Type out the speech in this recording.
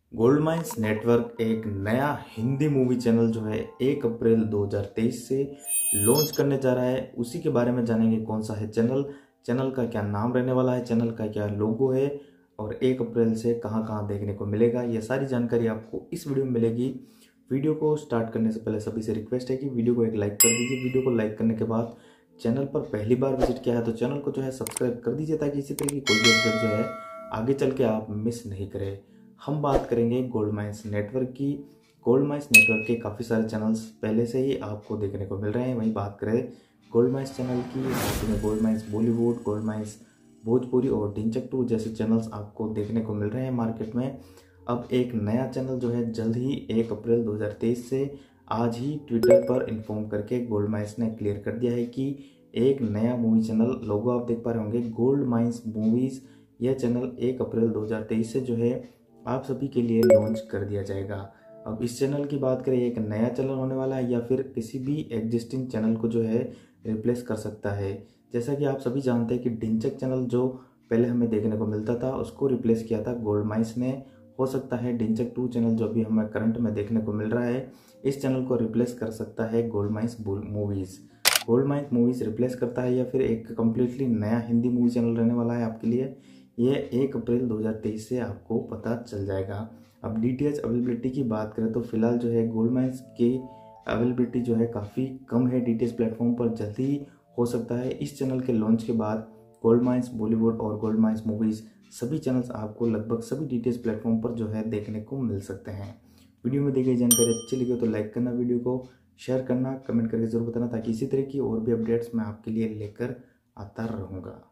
Gold mines network एक नया Hindi movie channel जो है 1 अप्रैल 2023 से लॉन्च करने जा रहा है। उसी के बारे में जानेंगे कौन सा है चैनल, चैनल का क्या नाम रहने वाला है, चैनल का क्या लोगो है और 1 अप्रैल से कहां कहां देखने को मिलेगा। यह सारी जानकारी आपको इस वीडियो में मिलेगी। वीडियो को स्टार्ट करने से पहले सभी से रिक्वेस्ट है कि वीडियो को एक लाइक कर दीजिए। वीडियो को लाइक करने के बाद चैनल पर पहली बार विजिट किया है तो चैनल को जो है सब्सक्राइब कर दीजिए ताकि इसी तरह की कोई भी अपडेट जो है आगे चल के आप मिस नहीं करें। हम बात करेंगे गोल्ड माइंस नेटवर्क की। गोल्ड माइंस नेटवर्क के काफ़ी सारे चैनल्स पहले से ही आपको देखने को मिल रहे हैं। वहीं बात करें गोल्ड माइंस चैनल की, उसमें gold mines Bollywood, gold mines Bhojpuri और ढिंचक 2 जैसे चैनल्स आपको देखने को मिल रहे हैं मार्केट में। अब एक नया चैनल जो है जल्द ही 1 अप्रैल 2023 से आज ही ट्विटर पर इन्फॉर्म करके गोल्ड माइंस ने क्लियर कर दिया है कि एक नया मूवी चैनल, लोगो आप देख पा रहे होंगे गोल्ड माइंस मूवीज़, यह चैनल 1 अप्रैल 2023 से जो है आप सभी के लिए लॉन्च कर दिया जाएगा। अब इस चैनल की बात करें, एक नया चैनल होने वाला है या फिर किसी भी एग्जिस्टिंग चैनल को जो है रिप्लेस कर सकता है। जैसा कि आप सभी जानते हैं कि ढिंचक चैनल जो पहले हमें देखने को मिलता था उसको रिप्लेस किया था गोल्ड माइंस ने। हो सकता है ढिंचक 2 चैनल जो भी हमें करंट में देखने को मिल रहा है, इस चैनल को रिप्लेस कर सकता है gold mines movies. Gold mines movies replace करता है या फिर एक कम्प्लीटली नया हिंदी मूवी चैनल रहने वाला है आपके लिए, ये 1 अप्रैल 2023 से आपको पता चल जाएगा। अब डीटीएच अवेलेबिलिटी की बात करें तो फिलहाल जो है गोल्ड माइंस की अवेलेबिलिटी जो है काफ़ी कम है डीटीएच प्लेटफॉर्म पर। जल्दी ही हो सकता है इस चैनल के लॉन्च के बाद गोल्ड माइंस बॉलीवुड और गोल्ड माइंस मूवीज़ सभी चैनल्स आपको लगभग सभी डीटीएच प्लेटफॉर्म पर जो है देखने को मिल सकते हैं। वीडियो में दी गई जानकारी अच्छी लगी तो लाइक करना, वीडियो को शेयर करना, कमेंट करके जरूर बताना ताकि इसी तरह की और भी अपडेट्स मैं आपके लिए लेकर आता रहूँगा।